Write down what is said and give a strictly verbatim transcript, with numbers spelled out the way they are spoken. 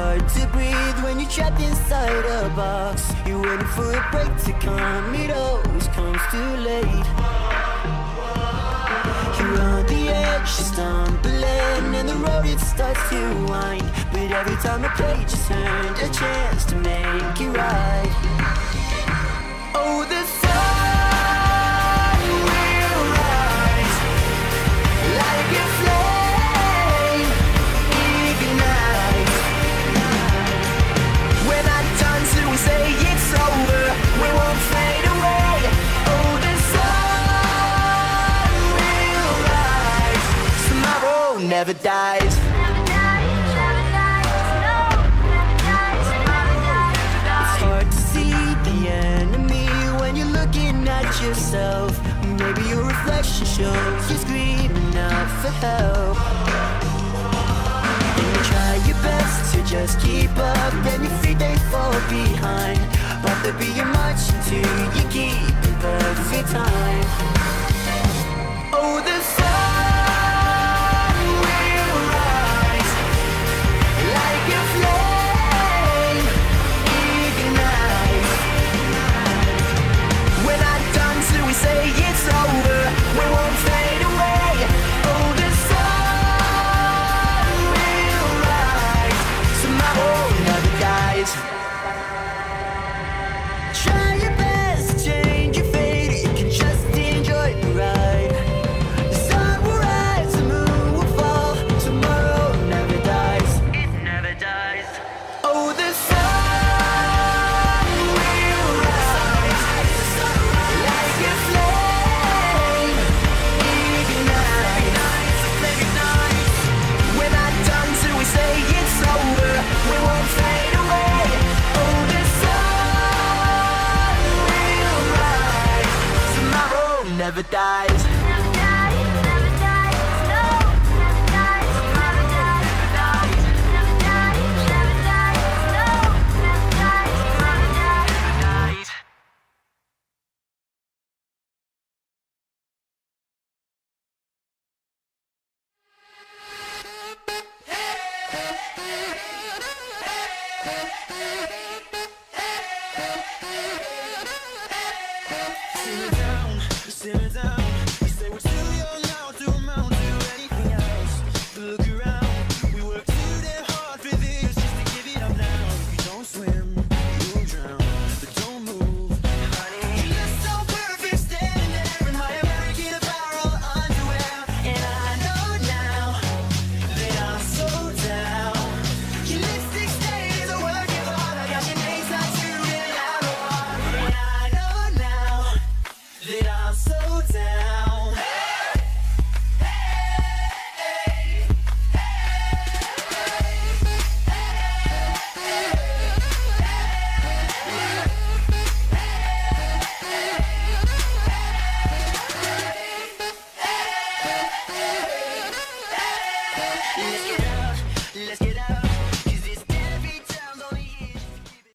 hard to breathe when you're trapped inside a box. You're waiting for a break to come, it always comes too late. You're on the edge, you're stumbling, and the road it starts to wind. But every time the page is turned, a chance to make it right. Oh, the sun will rise like a flame, ignite. When I'm done to we say it's over, we won't fade away. Oh, the sun will rise. Tomorrow never dies. It's hard to see the enemy when you're looking at yourself. Maybe your reflection shows you screaming out for help. And you try your best to just keep up, and your feet they fall behind. But they'll be your march until you keep in perfect time. Oh, the sun will rise like a flame, ignite. When I'm done till we say it's over, we won't fade away. Oh, the sun will rise. Tomorrow never dies. Try your best to change your fate. You can just enjoy the ride. The sun will rise, the moon will fall. Tomorrow never dies. It never dies. Oh, the sun will rise like a flame, ignite. When I'm done till we say it's over, we won't fade away. Oh, the sun will rise. Tomorrow never dies.